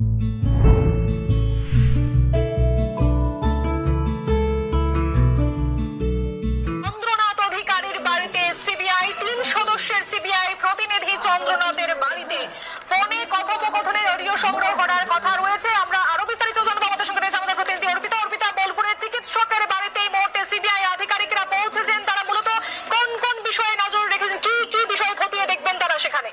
চন্দ্রনাথ অধিকারীর বাড়িতে সিবিআই ৩ সদস্যের সিবিআই প্রতিনিধি চন্দ্রনাথের বাড়িতে ফোনে কথোপকথনের অডিও সংগ্রহ করার কথা রয়েছে। আমরা আরো বিস্তারিত জানবো, আমাদের সঙ্গে রয়েছে আমাদের প্রতিনিধি অর্পিতা। বোলপুরের চিকিৎসকের বাড়িতে এই মুহূর্তে সিবিআই আধিকারিকরা পৌঁছেছেন। তারা মূলত কোন কোন বিষয়ে নজর রেখেছেন, কি কি বিষয় খতিয়ে দেখবেন তারা সেখানে?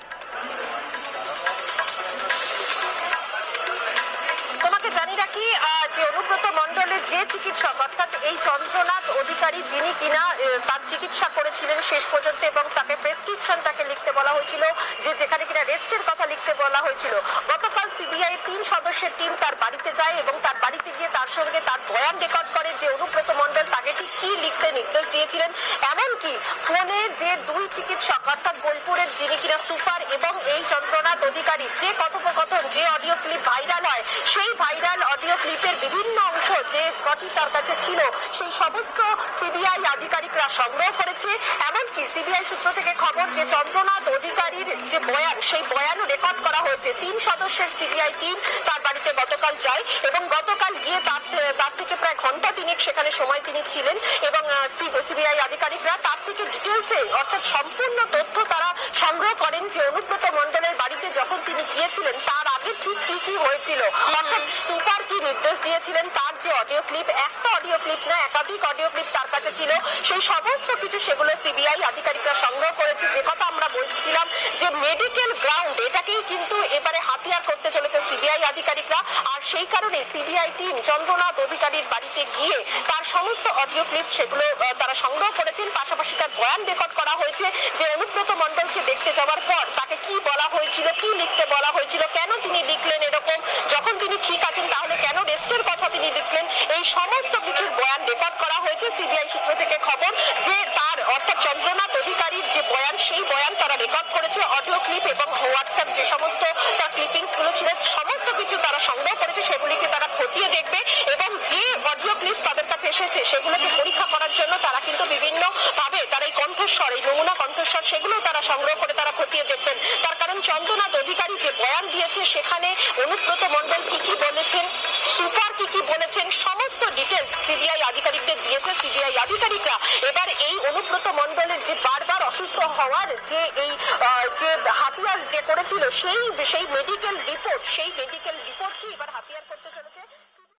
তোমাকে জানি রাখি যে অনুব্রত মণ্ডলের যে চিকিৎসক অর্থাৎ এই চন্দ্রনাথ অধিকারী, যিনি কিনা তার চিকিৎসা করেছিলেন শেষ পর্যন্ত এবং তাকে প্রেসক্রিপশন তাকে লিখতে বলা হয়েছিল, যে যেখানে কিনা রেস্টের কথা লিখতে বলা হয়েছিল, গতকাল সিবিআই ৩ সদস্যের টিম তার বাড়িতে যায় এবং তার বাড়িতে গিয়ে তার সঙ্গে তার বয়ান রেকর্ড করে যে অনুব্রত মণ্ডল তাকে ঠিক কি লিখতে নির্দেশ দিয়েছিলেন। এমনকি ফোনে যে 2 চিকিৎসক অর্থাৎ বোলপুরের যিনি কিনা সুপার এবং এই চন্দ্রনাথ অধিকারী যে কথোপকথন, যে অডিও ক্লিপ ভাইরাল হয়, সেই ভাইরাল অডিও ক্লিপের বিভিন্ন অংশ যে কটি তার কাছে ছিল সেই সমস্ত সিবিআই আধিকারিকরা সংগ্রহ করেছে। এমনকি সিবিআই সূত্র থেকে খবর যে চন্দ্রনাথ অধিকারীর যে বয়ান, সেই বয়ানও রেকর্ড করা হয়েছে। 3 সদস্যের সিবিআই টিম তার বাড়িতে গতকাল যায় এবং গতকাল গিয়ে তার থেকে প্রায় ঘন্টা 3 সেখানে সময় তিনি ছিলেন এবং সিবিআই আধিকারিকরা তার থেকে ডিটেলসে অর্থাৎ সম্পূর্ণ তথ্য তারা সংগ্রহ করেন যে অনুব্রত মণ্ডলের বাড়িতে যখন তিনি গিয়েছিলেন তার আগে ঠিক কি কি হয়েছিল, অর্থাৎ সুপার কি নির্দেশ দিয়েছিলেন, তার যে অডিও ক্লিপ, একটা অডিও ক্লিপ না একাধিক অডিও ক্লিপ তার কাছে ছিল, সেই সমস্ত কিছু সেগুলো সিবিআই আধিকারিকরা সংগ্রহ করেছে। যে কথা আমরা বলছিলাম যে মেডিকেল গ্রাউন্ড, এটাকেই কিন্তু এবারে হাতিয়ার করতে চলেছে সিবিআই আধিকারিকরা। আর সেই কারণে সিবিআই টিম চন্দ্রনাথ অধিকারীর বাড়িতে গিয়ে তার সমস্ত অডিও ক্লিপ সেগুলো তারা সংগ্রহ করেছেন। পাশাপাশি তার বয়ান রেকর্ড করা হয়েছে যে অনুব্রত মণ্ডলকে দেখতে যাওয়ার পর তাকে কি বলা হয়েছিল, কি লিখতে বলা হয়েছিল, কেন তিনি লিখলেন এরকম, যখন তিনি ঠিক আছেন তাহলে কেন রেস্টের কথা তিনি লিখলেন, এই সমস্ত কিছুর বয়ান রেকর্ড করা হয়েছে। সিবিআই সূত্র থেকে খবর যে তার অর্থাৎ চন্দ্রনাথ অধিকারীর যে বয়ান, সেই বয়ান তারা রেকর্ড করেছে। অডিও ক্লিপ এবং হোয়াটসঅ্যাপ যে সমস্ত তার ক্লিপিংস গুলো ছিল সমস্ত কিছু তারা সংগ্রহ করেছে, সেগুলিকে তারা খতিয়ে দেখবে এবং যে অডিও ক্লিপ তাদের কাছে এসেছে সেগুলোকে পরীক্ষা করার জন্য তারা কিন্তু বিভিন্ন ভাবে তারা এই কণ্ঠস্বর, এই নমুনা কণ্ঠস্বর সেগুলো তারা সংগ্রহ করে তারা খতিয়ে দেখবেন। তার কারণ চন্দ্রনাথ অধিকারী যে বয়ান দিয়েছে সেখানে অনুব্রত মণ্ডল কি কি বলেছেন, সুপার কি কি বলেছেন, সমস্ত ডিটেলস সিবিআই আধিকারিকদের দিয়েছে সিবিআই আধিকারিকরা। এবার এই অনুব্রত মণ্ডলের যে বারবার অসুস্থ হওয়ার যে এই যে হাতিয়ার যে করেছিল সেই মেডিকেল রিপোর্ট, সেই মেডিকেল রিপোর্ট কি এবার হাতিয়ার